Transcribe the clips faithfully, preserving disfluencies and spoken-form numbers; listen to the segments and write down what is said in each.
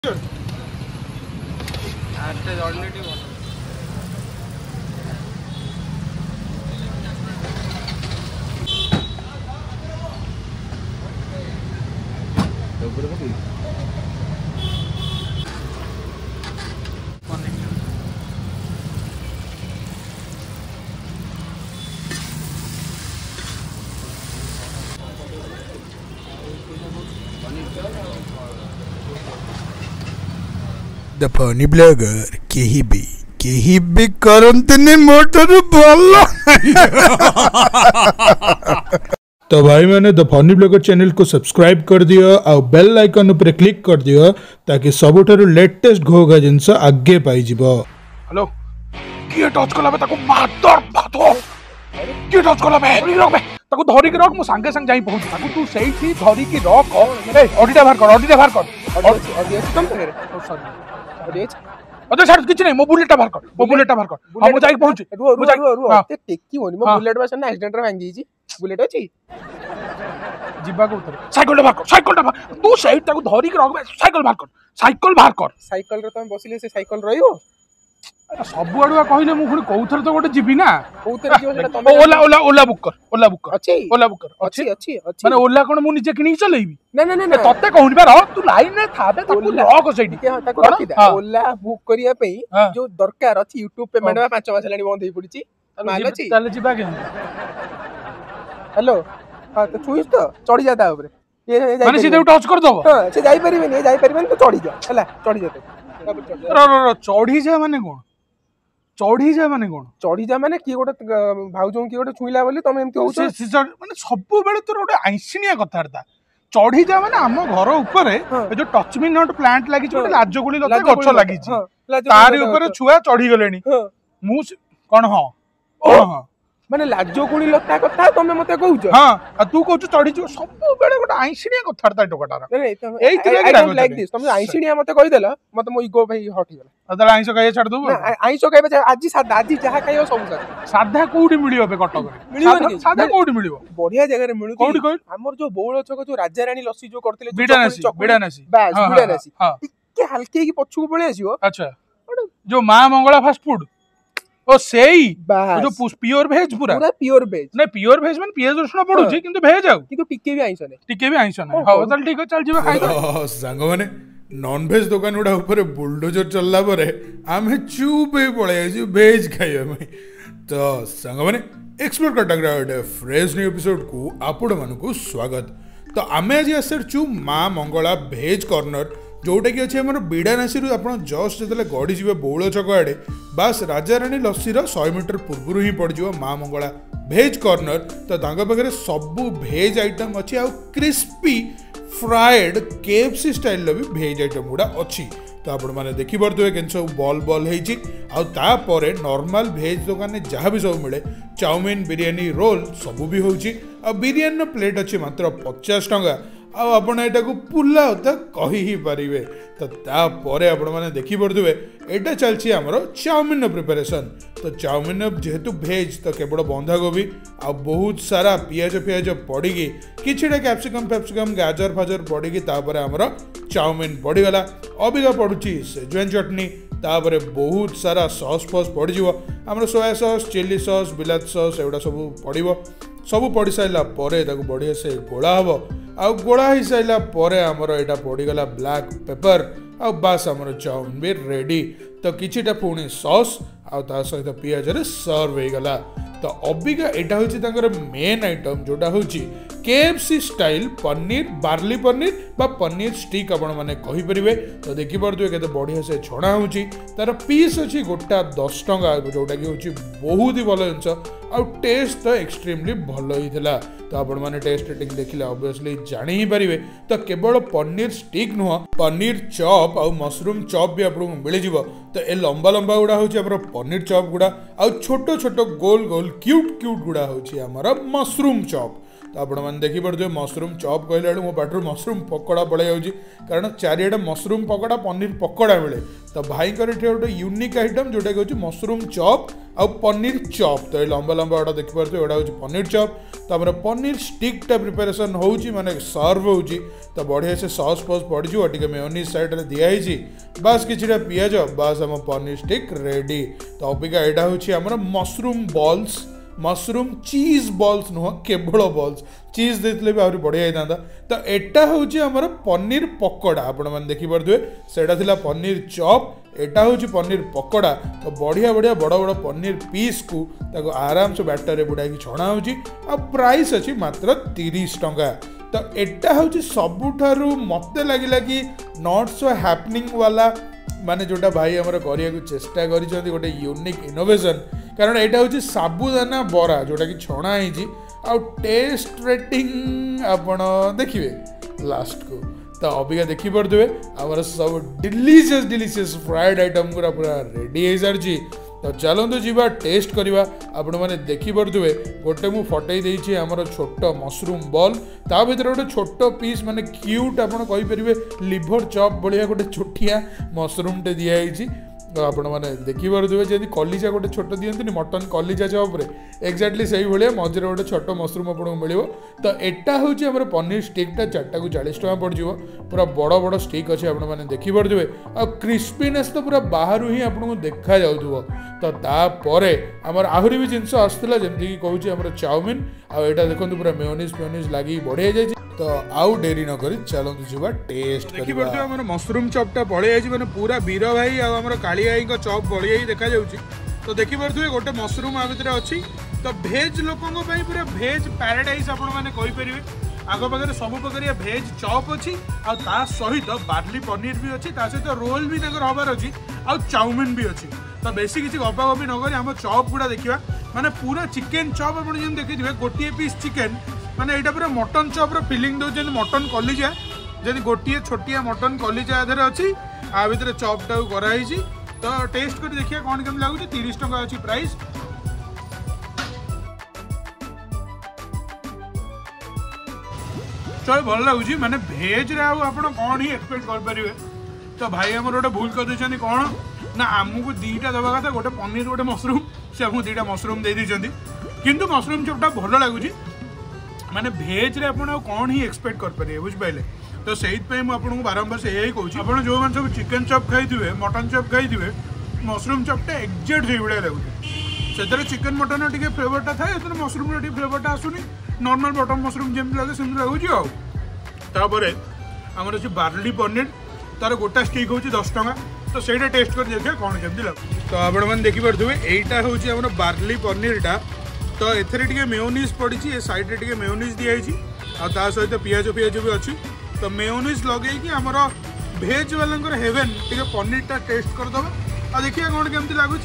The funny blogger केही भी केही भी करंतनी मोटर भल तो भाई मैंने द फनी ब्लॉगर चैनल को सब्सक्राइब कर दियो और बेल आइकन ऊपर क्लिक कर दियो ताकि सबुठारु लेटेस्ट घोगा जिनस आगे पाई जिवो। हेलो किए टच कला बे ताको मातर भातो किए टच कला बे धरी रख बे ताको धरी के रख मु संगे संग जाई पहुंच ताको तू सेही थी धरी के रख ए ऑडिटा बाहर कर ऑडिटा बाहर कर ऑडियो तुम करे सॉरी ऑडियो अरे छाड़ किछ नहीं मो बुलेट बाहर कर मो बुलेट बाहर कर हम जाई पहुंच रुओ रुओ रुओ ते टेकी होनी मो बुलेट बस ना एक्सीडेंट रे भांगी जी बुलेट अछि जिबा को उतर साइकिल बाहर कर साइकिल बाहर तू सेही ताको धरी के रख बे साइकिल बाहर कर साइकिल बाहर कर साइकिल रे तुम बसिले से साइकिल रहियो सब आडुआ कहले मु पुनी कोउथर तो गोटे जिबी ना कोउथर जियो सेटा तुम ओला ओला ओला बुक कर ओला बुक कर अछि ओला बुक कर अछि अछि अछि माने ओला कोन मु निजे किनी चलेबी ना ना ना तते कहूनी बा रह तू लाइन रे थाबे ताको रख सेठी के ताको रखि दे ओला बुक करिया पई जो दरकार अछि YouTube पेमेंट बा पाँच मास लानी बंद होई पड़िछि माल अछि चले जिबा के हेलो हां तो छुइस तो चढ़ी जाता ऊपर ये माने सीधे टच कर दबो हां से जाई परिबे नहीं जाई परिबे तो चढ़ी जा हला चढ़ी जाते र र चढ़ी जा माने कोन चढ़ी जा माने कोन चढ़ी जा माने की गोटे भाउजों की गोटे छुइला बोली तमे एमती होछ माने सब बेले तोर गोटे आइसिनिया कथारता चढ़ी जा माने हम घर ऊपर ए जो टच मी नॉट प्लांट लागि छ लाजगुली लता गछ लागि छ तारी ऊपर छुआ चढ़ी गलेनी मु कोन हो हां माने लाजगुली लता कथा तमे मते कहउछ हां आ तू कहउछ चढ़ी छ सब बेले गोटे आइसिनिया कथारता टोकाटार एई थरे लाइक दिस तमे आइसिनिया मते कहि देला मते मो इगो भाई हटि गेला अदला आइसो कहिए छाड़ दबो आइसो कहबे आज सादा आज जहा कहियो सब सादा सादा कोउडी मिलियो बे कटक रे मिलियो सादा कोउडी मिलियो बढ़िया जगह रे मिलु कोउडी कोइ हमर जो बौळ छक जो राजा रानी लस्सी जो करथिले बिडानासी बिडानासी बस बिडानासी टिके हल्के की पछुक पळे आसीओ अच्छा जो मां मंगला फास्ट फूड ओ सेई जो प्योर वेज पूरा पूरा प्योर वेज नै प्योर वेज माने पियाज रसुण पडुची किंतु वेज आउ किंतु टिके भी आइसो नै टिके भी आइसो नै हां चल ठीक चल जीवा खाइ दो संग माने नॉन वेज दुकान उडा ऊपर बुलडोजर चलला परे आमे चुप हे पळे आसी वेज खाइबा में तो संग माने explore Cuttack fresh new episode को आपण मानकु स्वागत। तो आमे आज आसर चु मां मंगला वेज कॉर्नर जोटा कि अच्छे आम बिड़ानासी आप जस्ट जो गढ़ी जी बौल छक आड़े बास राजा रानी लस्सी सौ मीटर पूर्व ही पड़ जाव मां मंगला भेज कॉर्नर। तो पाखे सबू भेज आइटम अच्छी आ क्रिस्पी फ्राएड केएफसी स्टाइल भी भेज आइटम गुड़ा अच्छी। तो आपण मैंने देखिपे के सब बल बल होपर नॉर्मल भेज दुकान में जहाँ भी सब मिले चाउमिन बिरियानी रोल सबू भी होची आ बिरियानी प्लेट अच्छी मात्र पचास टंका आपण एटा को पुला होता कही ही पारिबे। तो तापर आपण माने देखि पड़ुवे एटा चलछि हमरो चाउमिन प्रिपरेशन। तो चाउमिन जेहेतु भेज तो केवल बंधा गोभी आ बहुत सारा पियाज पियाज पड़िकी किछिटा कैप्सिकम फैप्सिकम गाजर फाजर पड़िकी तापर हमरो चाउमिन पड़ीगला अबिका पड़ुछि सेजवान चटनी तापर बहुत सारा सॉस फॉस पड़ जिवो हमरो सोया सॉस चिली सॉस बिलात सॉस एवडा सब पड़िबो सबू पड़ सारा पर बढ़िया से गोला हम आउ गोला हो सारा पर आमर यहाँ पड़गला ब्लैक पेपर आ बास आमर चाउमिन भी रेडी। तो किछिटा पुणी सॉस आ सहित पियाज रे सर्व हो गला। तो अबिका एटा होची तांकर मेन आइटम जोटा होची केएफसी स्टाइल पनीर बार्ली पनीर बा पनीर स्टिक आपण माने कहि परिबे। तो देखि परदुए केते बढ़िया से छणा होची तार पीस अछि गोटा दस टंका जोटा कि होची बहुत ही भलो जिंस आ टेस्ट तो एक्सट्रीमली भलो ही थिला। तो आपण माने टेस्ट रेटिंग देखिले ऑब्वियसली जानि ही परिबे। तो केवल पनीर स्टिक नुह पनीर चॉप आ मशरूम चॉप भी आपको मिल जिवो। तो ए लंबा लंबा गुड़ा होची हमर पनीर चॉप गुड़ा आ छोटो छोटो गोल गोल क्यूट क्यूट गुड़ा होची हमर मशरूम चॉप। तो आपण मैंने देखिपे मशरूम चॉप कहले मो पाटर मशरूम पकोड़ा पड़े जाऊँगी कारण चारिड़े मशरूम पकोड़ा पनीर पकोड़ा मिले। तो भाई गोटे यूनिक आइटम जोटा कि मशरूम चॉप आ पनीर चॉप तो ये लंबा लंबा एटा देखिपारे एटा हूँ पनीर चॉप तो आम पनीर स्टिकटा प्रिपेरेसन हो माने सर्व हो तो बढ़िया से सॉस फॉस पड़ो टे मेयोनीज साइड रे दिखाई बास किछिटा पियाज बास आम पनीर स्टिक रेडी तो अबिका यहाँ हूँ आम mushroom balls mushroom cheese balls नुह केवल बॉल्स चीज देते भी आहरी बढ़िया होता तो एटा हूँ आमर पनीर पकोड़ा आपण मैंने देखिपे से पनीर चॉप एटा हूँ पनीर पकोड़ा तो बढ़िया बढ़िया बड़ बड़ पनीर पीस को ताको आराम से बैटर रे बुड़ाई छणा हो प्राइस अच्छी मात्र तीस टंका तो एटा हूँ सबुठारु मते लगिला कि नॉट सो हैपनिंग वाला माने जोटा भाई आमर करिया चेष्टा कर गोटे यूनिक इनोवेशन कारण यहाँ हूँ साबुदाना बरा जोटा कि छणा हो टेस्ट रेटिंग आपण देखिए लास्ट को तो अबिका देखिपे आमर सब डिलीशियस डिलीशियस फ्राइड आइटम पूरा पूरा रेडी हो सारी तो चलतु जीवा टेस्ट करवा आपण मैंने देखिपे गोटे मु फटई देछि आमर छोट मशरूम बॉल ता भीतर गोटे छोट पीस माने क्यूट आपण कहि परिबे लिवर चॉप भलिया गोटे छोटिया मशरूम टे दिया तो आपण मैंने देखिपे जब कलिजा गोटे छोट दिखती मटन कलिजा चॉप्रे एक्जाक्टली से भाया मझे गोटे छोट मशरूम आपको मिल तो एटा हूँ आम पनीर स्टिकटा चार्टा को चालीस टका पड़ जाव पूरा बड़ बड़ स्टिक अच्छे आपने देखिपे आ क्रिस्पीनेस तो पूरा बाहर ही आपको देखा जाऊ तो तापर आमर आहरी भी जिनस आसाला जमीक कहूँ आम चाउमिन आटा देखो पूरा मेयोनीज मेयोनीज लगी बढ़िया जाए तो आउ डेरी न करी चलतु जीवा टेस्ट देखिए आम मशरूम चॉपटा बढ़िया मैंने पूरा वीर भाई आम कालिया भाई चॉप बढ़िया ही देखा जाऊँगी तो देखिपे गोटे मशरूम आ भितर अच्छी तो भेज लोकों पूरा भेज पैराडाइज आपण मैंने कहींपर आग पाखे सब प्रकार भेज चॉप अच्छी आ सहित बार्ली पनीर भी अच्छी सहित रोल भी हबार अच्छी आ चाउमिन भी अच्छी तो बेसी किसी गपा गपी नक आम चॉप गुड़ा देखा माने पूरा चिकेन चॉप आप देखिए गोटे पीस चिकेन माने यहाँ पूरा मटन चॉप फिलिंग दौरान मटन कलिजा जब गोटे छोटिया मटन कलिजा अच्छी आ भितर चॉपटा कराई तो टेस्ट कर देखिए कौन केम लगुच तीस टका अच्छी प्राइस चल भल लगुच माने भेज रे आप कौन ही एक्सपेक्ट कर तो भाई आम गोटे भूल कर कौन ना आमको दीटा दवा कथा गोटे पनीर गोटे मशरूम से आमको दीटा मशरूम दे किंतु मशरूम चॉपटा भल लगुच माने भेज रे आपण कौन ही एक्सपेक्ट कर पारे बुझिपारे तो से आपको बारंबार से यही कहूँ आप जो मैंने सब चिकेन चॉप खाई मटन चॉप खाई मशरूम चॉपटा एक्जाक्ट से भाया लगुच से चिकेन मटन टे फ्लेवरटा थाए मशरूम टे फ्लेवरटा आसुनी नॉर्मल बटन मशरूम जमी लगे सेम लगुच आपर आमर अच्छे बार्ली पनीर तार गोटा स्टिक हूँ दस टका तो सहीटा टेस्ट कर देखिए कौन केमती लगे तो आपण मैंने देखिपे यहीटा हूँ आम बार्ली पनीरटा तो एथे मेयोनीज पड़ी साइड टे मेयोनीज दिखाई आ सहित पियाज पियाज भी अच्छी तो मेयोनीज लगे आमर भेज वाला हेवेन टे पनीरटा टेस्ट करदे आ देखिए कौन केमती लगुच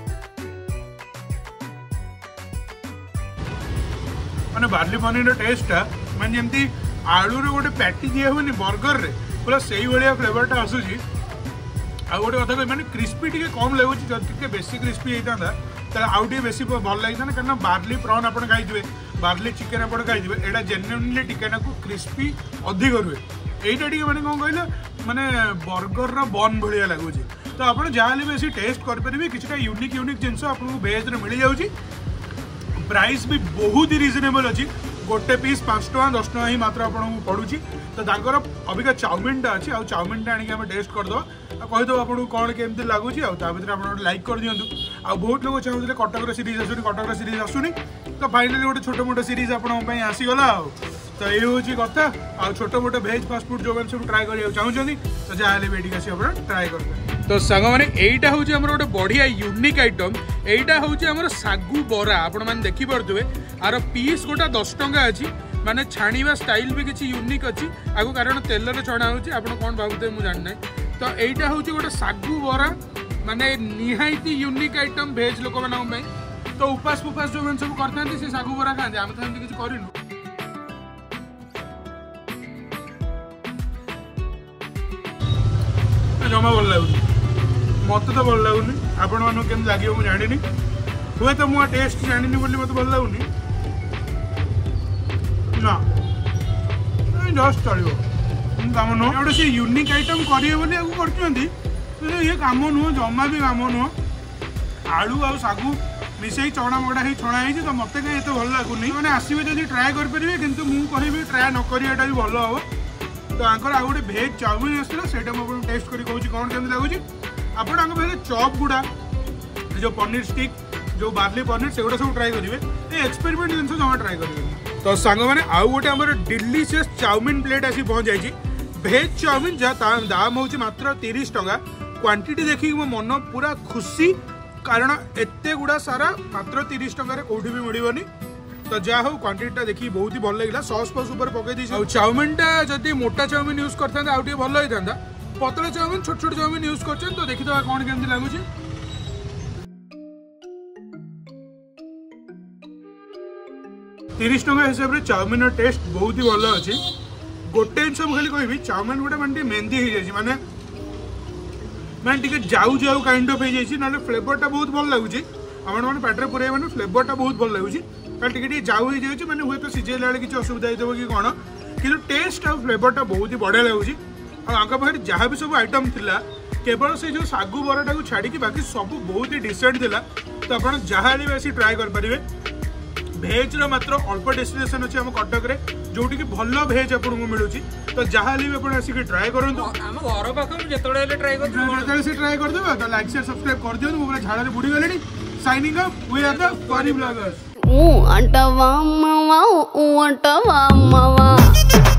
माने बार्ली पनीर टेस्टा माने जमती आलू रे गोटे पैटी दिया हुए बर्गर रे पूरा से भाया फ्लेवरटा आसूसी आ गोटे कथा कह माने क्रिस्पी टे कम लगुच जब बेसी क्रिस्पी होता आउ टे बेसी भल लगी था कारण बार्ली प्रॉन आप खाई बार्ली चिकेन आप खाई यहाँ जेन्युइनली टिके क्रिस्पी अधिक रुए यहीटा टे मैंने कौन कहले माने बर्गर बन भाया लगुच तो आप जहाँ भी टेस्ट करेंगे किसी यूनिक यूनिक जिनस आपको भेज रे मिल जाऊँगी प्राइस भी बहुत ही रिजनेबल अच्छी गोटे पीस पाँच टका दस टका ही मात्र आपको पड़ुची तो ताकर अबिका चाउमिनटा अच्छी आ चाउमिनटा आनिक आम टेस्ट करदे कहीदेव आपको कौन केमती लगुच आर आप लाइक कर दिंतु आ बहुत लोग चाहते कटक सीरीज आसुनी कटक सीरीज आसुनी तो फाइनाली गोटे छोट मोट सीरीज आपंपाई आसीगला तो ये हूँ कथा आ छोट मोट भेज फास्ट फूड जो मैंने सब ट्राए करने चाहते तो जहाँ भी ये आसी ट्राए करते तो सांग मैंने यहीटा हूँ आम गोटे बढ़िया यूनिक आइटम यहीटा हूँ आम सागु बरा आपण मैंने देखिपे आर पीस गोटा दस टका अच्छी माने छाणीवा स्टाइल भी किसी यूनिक अच्छी आगो कारण तेल छणा हो कौन भावुते मुझे जानी तो यहीटा हूँ गोटे सागु बरा माने निहायती यूनिक आइटम भेज लोक मान तो उपास फुपास जो मैंने सब करते से सागु बरा खाते आम तो किसी करूँ जमा भल लगुनि मत तो भल लगुनि आपण मानू केमती लगे मुझे जानी हुए तो मुझे टेस्ट जानी बोली मत भल लगुनि ना जस्ट चलो कम नुह गोटे से यूनिक आइटम करेंगे बोली कर ये कम नुह जमा भी कम नुह आलू आ सागु मिसई चौड़ा मगड़ा ही छणा है तो मत कहीं एत भल लगुनि मैंने आसवे जब ट्राए करेंगे कितु मुझे ट्राए न करा भी भल हम तो आंकर आ गए भेज चाउमिन आसला से टेस्ट कर कहूँ कौन केमी लगुच आपण पाखे चॉप गुड़ा जो पनीर स्टिक जो बार्ली पनीर से सब ट्राए करेंगे ये एक्सपेरिमेंट जिन जमा ट्राए करेंगे तो सांग मैंने आउ गोटे आम डिलीशियस चाउमिन प्लेट आसी पहुँच जाइए भेज चाउमिन जहाँ दाम हूँ मात्र तीस टंका क्वांटिटी देखिए मो मन पूरा खुशी कारण एते गुड़ा सारा मात्र तीस टंकार कौटी भी मिलनी तो जहाँ हो क्वांटिटी देखिए बहुत ही भल लगे सॉस फस ऊपर पकई चाउमिनटा जब मोटा चाउमिन यूज करते आउ भल होता पतला चाउमिन छोट छोट चाउमिन यूज कर तो देखीद कौन केमती लगुच तीस टंका हिसाब से चाउमिन टेस्ट बहुत ही भल अच्छी गोटे जिन खाली कहि चाउमिन गोटे मैंने मेहंदी हो जाए माने मैंने टी जाऊ जाऊ काइंड ऑफ हो जाए ना फ्लेवरटा बहुत भल लगुच मैंने पाटे पुरे मैंने फ्लेवरटा बहुत भल लगुच कल टी जाऊ हो जाए मैंने हुए तो सिझेला बेले किसी असुविधा होता कि कौन कि टेस्ट और फ्लेवरटा बहुत ही बढ़िया लगुच पाखे जहाँ भी सब आइटम थिला केवल से जो सागु बराटा को छाड़ी बाकी सब बहुत ही डिसेंट थिला तो आप जहाँ भी आसी ट्राए करेंगे भेज रो मात्र अल्प डेस्टिनेशन अच्छे आम कटक रे जोटी कि भल भेज आपको मिलूँ तो जहाँ भी आप आसिक ट्राए करूँ घर पाखर जो ट्राए कर से ट्राए करदे तो लाइक शेयर सब्सक्राइब कर दियो मुझे झाड़ा बुड़ी गले signing up we are the funny bloggers ऊ अंटवा मावा ऊ अंटवा मावा